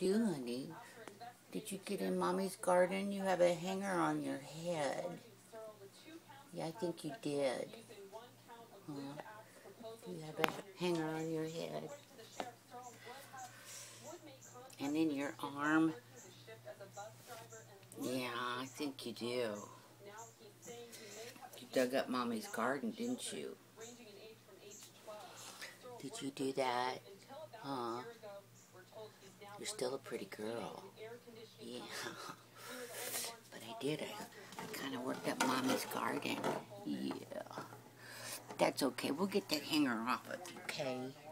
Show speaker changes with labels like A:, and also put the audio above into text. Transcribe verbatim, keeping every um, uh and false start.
A: do, honey? Did you get in Mommy's garden? You have a hanger on your head. Yeah, I think you did. Huh? You have a hanger on your head. And in your arm. Yeah, I think you do. You dug up Mommy's garden, didn't you? Did you do that? Huh? You're still a pretty girl. Yeah. But I did. I, I kind of worked up Mommy's garden. Yeah. That's okay. We'll get that hanger off of you, okay?